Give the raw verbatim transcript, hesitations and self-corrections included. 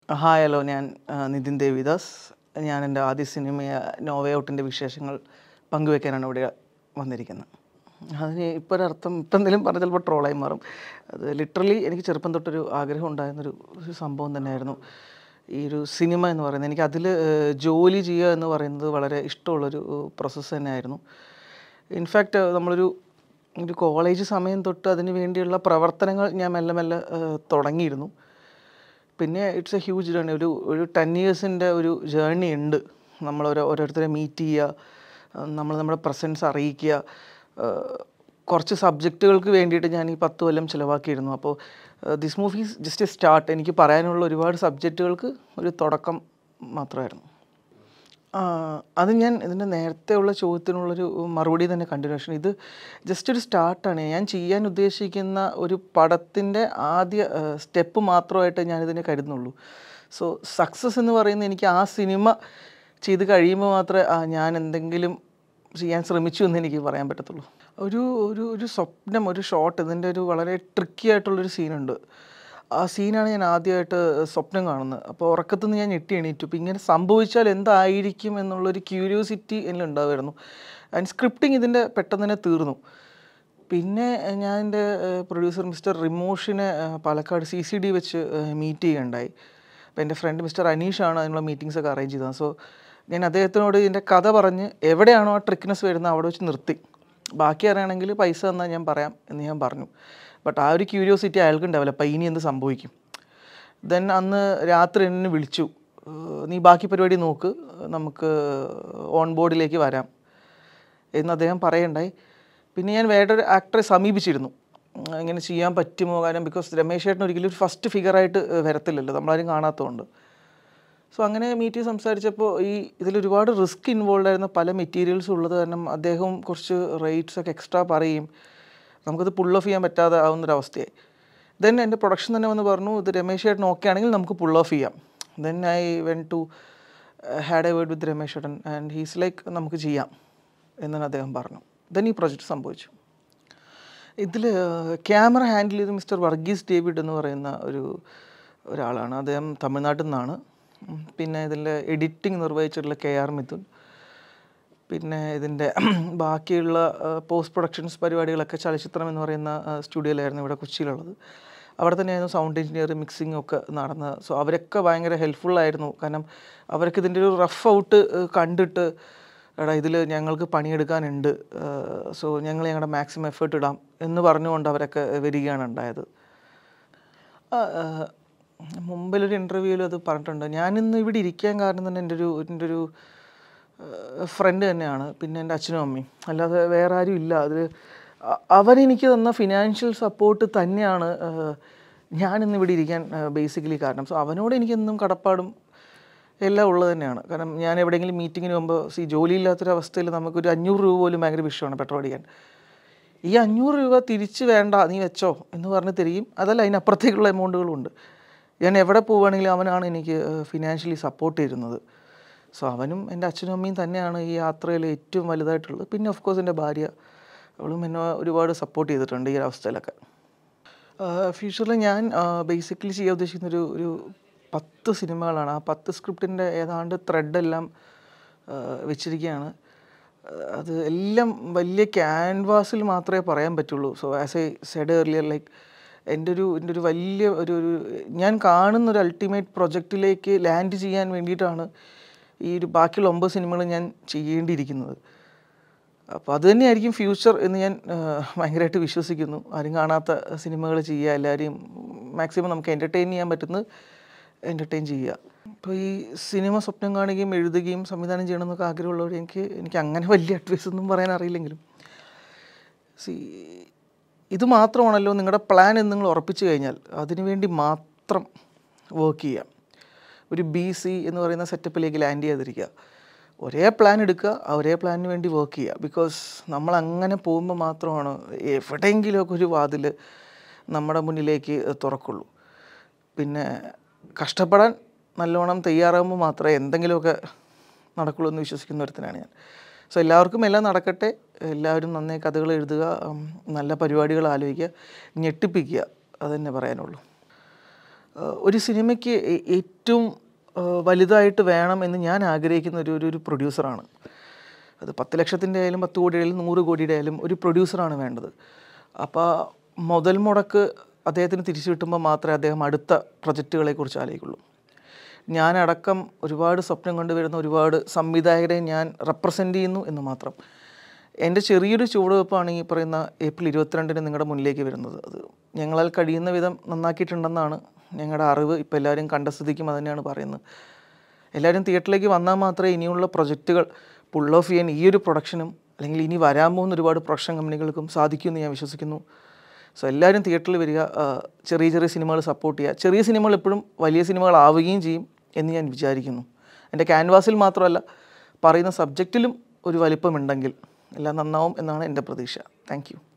Hi, hello, I am Nithin Devidas. I am the cinema Nova Outinde വിശേഷങ്ങൾ പങ്കുവെക്കാനാണ് ഇവിടെ വന്നിരിക്കുന്നത്. അതിന് ഇപ്പോൾ ഒരു അർത്ഥം ഇപ്പം എന്തെങ്കിലും പറഞ്ഞാൽ ചിലപ്പോൾ ട്രോളായി മാറും. അത് ലിറ്ററലി എനിക്ക് ചെറുപ്പം തൊട്ടൊരു ആഗ്രഹം ഉണ്ടായിരുന്നൊരു ഒരു സംഭവം തന്നെയായിരുന്നു ഈ ഒരു സിനിമ എന്ന് പറയുന്നത്. എനിക്ക് അതിൽ ജോലി ചെയ്യുക എന്ന് പറയുന്നത് വളരെ ഇഷ്ടമുള്ളൊരു പ്രോസസ്സ് തന്നെയായിരുന്നു. ഇൻഫാക്റ്റ് നമ്മളൊരു ഒരു കോളേജ് സമയം തൊട്ട് അതിന് വേണ്ടിയുള്ള പ്രവർത്തനങ്ങൾ ഞാൻ മെല്ലെ മെല്ലെ തുടങ്ങിയിരുന്നു. പിന്നെ ഇറ്റ്സ് എ ഹ്യൂജ് ജേർണി. ഒരു ഒരു ടെൻ ഇയേഴ്സിൻ്റെ ഒരു ജേർണി ഉണ്ട്. നമ്മൾ ഓരോ ഓരോരുത്തരെ മീറ്റ് ചെയ്യുക, നമ്മൾ നമ്മുടെ പ്രസൻസ് അറിയിക്കുക. കുറച്ച് സബ്ജക്റ്റുകൾക്ക് വേണ്ടിയിട്ട് ഞാൻ ഈ പത്ത് കൊല്ലം ചിലവാക്കിയിരുന്നു. അപ്പോൾ this movie is just a start. എനിക്ക് പറയാനുള്ള ഒരുപാട് സബ്ജക്റ്റുകൾക്ക് ഒരു തുടക്കം മാത്രമായിരുന്നു. അത് ഞാൻ ഇതിൻ്റെ നേരത്തെ ഉള്ള ചോദ്യത്തിനുള്ളൊരു മറുപടി തന്നെ കണ്ടിന്യൂഷൻ. ഇത് ജസ്റ്റ് ഒരു സ്റ്റാർട്ടാണ്. ഞാൻ ചെയ്യാൻ ഉദ്ദേശിക്കുന്ന ഒരു പടത്തിൻ്റെ ആദ്യ സ്റ്റെപ്പ് മാത്രമായിട്ട് ഞാനിതിനെ കരുതുന്നുള്ളൂ. സോ സക്സസ് എന്ന് പറയുന്നത് എനിക്ക് ആ സിനിമ ചെയ്ത് കഴിയുമ്പോൾ മാത്രമേ ഞാൻ എന്തെങ്കിലും ചെയ്യാൻ ശ്രമിച്ചു എന്ന് എനിക്ക് പറയാൻ പറ്റത്തുള്ളൂ. ഒരു ഒരു ഒരു സ്വപ്നം, ഒരു ഷോട്ട്, ഇതിൻ്റെ ഒരു വളരെ ട്രിക്കി ആയിട്ടുള്ളൊരു സീനുണ്ട്. ആ സീനാണ് ഞാൻ ആദ്യമായിട്ട് സ്വപ്നം കാണുന്നത്. അപ്പോൾ ഉറക്കത്തു നിന്ന് ഞാൻ ഞെട്ടി എണീറ്റു. അപ്പോൾ ഇങ്ങനെ സംഭവിച്ചാൽ എന്തായിരിക്കും എന്നുള്ളൊരു ക്യൂരിയോസിറ്റി എന്നിലുണ്ടാവുമായിരുന്നു. ആൻഡ് സ്ക്രിപ്റ്റിംഗ് ഇതിൻ്റെ പെട്ടെന്ന് തന്നെ തീർന്നു. പിന്നെ ഞാൻ എൻ്റെ പ്രൊഡ്യൂസർ മിസ്റ്റർ റിമോഷിനെ പാലക്കാട് സി സി ഡി വെച്ച് മീറ്റ് ചെയ്യുകയുണ്ടായി. അപ്പോൾ എൻ്റെ ഫ്രണ്ട് മിസ്റ്റർ അനീഷാണ് അതിനുള്ള മീറ്റിങ്സൊക്കെ അറേഞ്ച് ചെയ്തത്. സോ ഞാൻ അദ്ദേഹത്തിനോട് ഇതിൻ്റെ കഥ പറഞ്ഞ് എവിടെയാണോ ആ ട്രിക്നെസ് വരുന്നത് അവിടെ വെച്ച് നിർത്തി. ബാക്കി അറിയണമെങ്കിൽ പൈസ തന്നാൽ ഞാൻ പറയാം എന്ന് ഞാൻ പറഞ്ഞു. ബട്ട് ആ ഒരു ക്യൂരിയോസിറ്റി അയാൾക്കും ഡെവലപ്പ് ആയി, ഇനി എന്ത് സംഭവിക്കും. ദെൻ അന്ന് രാത്രി എന്നെ വിളിച്ചു, നീ ബാക്കി പരിപാടി നോക്ക്, നമുക്ക് ഓൺ ബോർഡിലേക്ക് വരാം എന്ന് അദ്ദേഹം പറയണ്ടായി. പിന്നെ ഞാൻ വേറൊരു ആക്ടറെ സമീപിച്ചിരുന്നു, ഇങ്ങനെ ചെയ്യാൻ പറ്റുമോ. കാരണം ബിക്കോസ് രമേശ് ചേട്ടൻ ഒരിക്കലും ഒരു ഫസ്റ്റ് ഫിഗറായിട്ട് വരത്തില്ലല്ലോ, നമ്മളാരും കാണാത്തതുകൊണ്ട്. സോ അങ്ങനെ മീറ്റ് ചെയ്ത് സംസാരിച്ചപ്പോൾ ഈ ഇതിലൊരുപാട് റിസ്ക് ഇൻവോൾവ് ആയിരുന്ന പല മെറ്റീരിയൽസ് ഉള്ളത് കാരണം അദ്ദേഹം കുറച്ച് റേറ്റ്സ് ഒക്കെ എക്സ്ട്രാ പറയും. നമുക്കത് പുൾ ഓഫ് ചെയ്യാൻ പറ്റാതെ ആവുന്നൊരവസ്ഥയായി. ദെൻ എൻ്റെ പ്രൊഡക്ഷൻ തന്നെ വന്ന് പറഞ്ഞു, ഇത് രമേശ് ചേട്ടൻ ഓക്കെ ആണെങ്കിൽ നമുക്ക് പുൾ ഓഫ് ചെയ്യാം. Then I went to had a word with Ramesh ചേട്ടൻ ആൻഡ് ഹീസ് ലൈക്ക് നമുക്ക് ചെയ്യാം എന്നാണ് അദ്ദേഹം പറഞ്ഞു. ദെൻ ഈ പ്രൊജക്റ്റ് സംഭവിച്ചു. ഇതിൽ ക്യാമറ ഹാൻഡിൽ ചെയ്ത് മിസ്റ്റർ വർഗീസ് ഡേവിഡ് എന്ന് പറയുന്ന ഒരു ഒരാളാണ്. അദ്ദേഹം തമിഴ്നാട്ടിൽ നിന്നാണ്. പിന്നെ ഇതിൻ്റെ എഡിറ്റിംഗ് നിർവഹിച്ചിട്ടുള്ള കെ ആർ മിഥുൻ. പിന്നെ ഇതിൻ്റെ ബാക്കിയുള്ള പോസ്റ്റ് പ്രൊഡക്ഷൻസ് പരിപാടികളൊക്കെ ചലച്ചിത്രം എന്ന് പറയുന്ന സ്റ്റുഡിയോയിലായിരുന്നു ഇവിടെ കൊച്ചിയിലുള്ളത്. അവിടെ തന്നെയായിരുന്നു സൗണ്ട് എഞ്ചിനീയർ, മിക്സിംഗ് ഒക്കെ നടന്നത്. സോ അവരൊക്കെ ഭയങ്കര ഹെൽപ്ഫുള്ളായിരുന്നു. കാരണം അവർക്ക് ഇതിൻ്റെ ഒരു റഫ് ഔട്ട് കണ്ടിട്ട് എടാ ഇതിൽ ഞങ്ങൾക്ക് പണിയെടുക്കാനുണ്ട്, സോ ഞങ്ങൾ ഞങ്ങളുടെ മാക്സിമം എഫേർട്ട് ഇടാം എന്ന് പറഞ്ഞുകൊണ്ട് അവരൊക്കെ വരികയാണ് ഉണ്ടായത്. മുമ്പിലൊരു ഇൻ്റർവ്യൂവിൽ അത് പറഞ്ഞിട്ടുണ്ട്. ഞാനിന്ന് ഇവിടെ ഇരിക്കാൻ കാരണം തന്നെ എൻ്റെ ഒരു എൻ്റെ ഒരു ഫ്രണ്ട് തന്നെയാണ്, പിന്നെ എൻ്റെ അച്ഛനും അമ്മയും, അല്ലാതെ വേറെ ആരും ഇല്ല. അത് അവരെനിക്ക് തന്ന ഫിനാൻഷ്യൽ സപ്പോർട്ട് തന്നെയാണ് ഞാനിന്ന് ഇവിടെ ഇരിക്കാൻ ബേസിക്കലി കാരണം. സോ അവനോട് എനിക്കെന്നും കടപ്പാടും എല്ലാം ഉള്ളത് തന്നെയാണ്. കാരണം ഞാൻ എവിടെയെങ്കിലും മീറ്റിങ്ങിന് പോകുമ്പോൾ സി ജോലിയില്ലാത്തൊരവസ്ഥയിൽ നമുക്കൊരു അഞ്ഞൂറ് രൂപ പോലും ഭയങ്കര വിഷയമാണ് പെട്രോൾ അടിക്കാൻ. ഈ അഞ്ഞൂറ് രൂപ തിരിച്ച് വേണ്ട നീ വെച്ചോ എന്ന് പറഞ്ഞ് തരികയും അതല്ല അതിനപ്പുറത്തേക്കുള്ള എമൗണ്ടുകളും ഉണ്ട്. ഞാൻ എവിടെ പോവുകയാണെങ്കിലും അവനാണ് എനിക്ക് ഫിനാൻഷ്യലി സപ്പോർട്ട് ചെയ്യുന്നത്. സോ അവനും എൻ്റെ അച്ഛനും അമ്മയും തന്നെയാണ് ഈ യാത്രയിൽ ഏറ്റവും വലുതായിട്ടുള്ളത്. പിന്നെ ഓഫ് കോഴ്സ് എൻ്റെ ഭാര്യ, അവളും എന്നെ ഒരുപാട് സപ്പോർട്ട് ചെയ്തിട്ടുണ്ട് ഈ അവസ്ഥയിലൊക്കെ. ഫ്യൂച്ചറിൽ ഞാൻ ബേസിക്കലി ചെയ്യാൻ ഉദ്ദേശിക്കുന്ന ഒരു ഒരു പത്ത് സിനിമകളാണ്. ആ പത്ത് സ്ക്രിപ്റ്റിൻ്റെ ഏതാണ്ട് ത്രെഡെല്ലാം വെച്ചിരിക്കുകയാണ്. അത് എല്ലാം വലിയ ക്യാൻവാസിൽ മാത്രമേ പറയാൻ പറ്റുള്ളൂ. So as I said earlier, like എൻ്റെ ഒരു എൻ്റെ ഒരു വലിയ ഒരു ഒരു ഞാൻ കാണുന്നൊരു അൾട്ടിമേറ്റ് പ്രൊജക്റ്റിലേക്ക് ലാൻഡ് ചെയ്യാൻ വേണ്ടിയിട്ടാണ് ഈ ഒരു ബാക്കിയുള്ള ഒമ്പത് സിനിമകൾ ഞാൻ ചെയ്യേണ്ടിയിരിക്കുന്നത്. അപ്പോൾ അത് തന്നെയായിരിക്കും ഫ്യൂച്ചർ എന്ന് ഞാൻ ഭയങ്കരമായിട്ട് വിശ്വസിക്കുന്നു. ആരും കാണാത്ത സിനിമകൾ ചെയ്യുക, എല്ലാവരെയും മാക്സിമം നമുക്ക് എൻ്റർടൈൻ ചെയ്യാൻ പറ്റുന്നത് എൻ്റർടൈൻ ചെയ്യുക. ഇപ്പോൾ ഈ സിനിമ സ്വപ്നം കാണുകയും എഴുതുകയും സംവിധാനം ചെയ്യണമെന്നൊക്കെ ആഗ്രഹമുള്ളവർ, എനിക്ക് എനിക്ക് അങ്ങനെ വലിയ അഡ്വൈസ് ഒന്നും പറയാൻ അറിയില്ലെങ്കിലും സി ഇത് മാത്രമാണല്ലോ നിങ്ങളുടെ പ്ലാൻ എന്ന് നിങ്ങൾ ഉറപ്പിച്ചു കഴിഞ്ഞാൽ അതിനുവേണ്ടി മാത്രം വർക്ക് ചെയ്യുക. ഒരു ബി സി എന്ന് പറയുന്ന സെറ്റപ്പിലേക്ക് ലാൻഡ് ചെയ്തിരിക്കുക. ഒരേ പ്ലാൻ എടുക്കുക, ഒരേ പ്ലാനിന് വേണ്ടി വർക്ക് ചെയ്യുക. ബിക്കോസ് നമ്മൾ അങ്ങനെ പോകുമ്പോൾ മാത്രമാണ് എവിടെയെങ്കിലുമൊക്കെ ഒരു വാതിൽ നമ്മുടെ മുന്നിലേക്ക് തുറക്കുള്ളൂ. പിന്നെ കഷ്ടപ്പെടാൻ നല്ലോണം തയ്യാറാകുമ്പോൾ മാത്രമേ എന്തെങ്കിലുമൊക്കെ നടക്കുള്ളൂ എന്ന് വിശ്വസിക്കുന്ന ഒരുത്തനാണ് ഞാൻ. സോ എല്ലാവർക്കും എല്ലാം നടക്കട്ടെ. എല്ലാവരും നന്നായി കഥകൾ എഴുതുക, നല്ല പരിപാടികൾ ആലോചിക്കുക, ഞെട്ടിപ്പിക്കുക, അതുതന്നെ പറയാനുള്ളൂ. ഒരു സിനിമയ്ക്ക് ഏറ്റവും വലുതായിട്ട് വേണം എന്ന് ഞാൻ ആഗ്രഹിക്കുന്ന ഒരു ഒരു പ്രൊഡ്യൂസറാണ്. അത് പത്ത് ലക്ഷത്തിൻ്റെ ആയാലും പത്ത് കോടിയുടെ ആയാലും നൂറ് കോടിയുടെ ആയാലും ഒരു പ്രൊഡ്യൂസറാണ് വേണ്ടത്. അപ്പോൾ മുതൽ മുടക്ക് അദ്ദേഹത്തിന് തിരിച്ചു കിട്ടുമ്പോൾ മാത്രമേ അദ്ദേഹം അടുത്ത പ്രൊജക്റ്റുകളെക്കുറിച്ച് ആലോചിക്കുള്ളൂ. ഞാനടക്കം ഒരുപാട് സ്വപ്നം കൊണ്ടുവരുന്ന ഒരുപാട് സംവിധായകരെ ഞാൻ റെപ്രസെൻ്റ് ചെയ്യുന്നു എന്ന് മാത്രം. എൻ്റെ ചെറിയൊരു ചുവടുവെപ്പാണ് ഈ പറയുന്ന ഏപ്രിൽ ഇരുപത്തിരണ്ടിന് നിങ്ങളുടെ മുന്നിലേക്ക് വരുന്നത്. അത് ഞങ്ങളാൽ കഴിയുന്ന വിധം നന്നാക്കിയിട്ടുണ്ടെന്നാണ് ഞങ്ങളുടെ അറിവ്. ഇപ്പോൾ എല്ലാവരും കണ്ട സ്ഥിതിക്കും അത് തന്നെയാണ് പറയുന്നത്. എല്ലാവരും തിയേറ്ററിലേക്ക് വന്നാൽ മാത്രമേ ഇനിയുള്ള പ്രൊജക്റ്റുകൾ പുൾ ഓഫ് ചെയ്യാൻ ഈ ഒരു പ്രൊഡക്ഷനും അല്ലെങ്കിൽ ഇനി വരാൻ പോകുന്ന ഒരുപാട് പ്രൊഡക്ഷൻ കമ്പനികൾക്കും സാധിക്കുമെന്ന് ഞാൻ വിശ്വസിക്കുന്നു. സോ എല്ലാവരും തിയേറ്ററിൽ വരിക, ചെറിയ ചെറിയ സിനിമകൾ സപ്പോർട്ട് ചെയ്യുക. ചെറിയ സിനിമകൾ എപ്പോഴും വലിയ സിനിമകളാവുകയും ചെയ്യും എന്ന് ഞാൻ വിചാരിക്കുന്നു. എൻ്റെ ക്യാൻവാസിൽ മാത്രമല്ല, പറയുന്ന സബ്ജക്റ്റിലും ഒരു വലിപ്പമുണ്ടെങ്കിൽ എല്ലാം നന്നാവും എന്നാണ് എൻ്റെ പ്രതീക്ഷ. Thank U.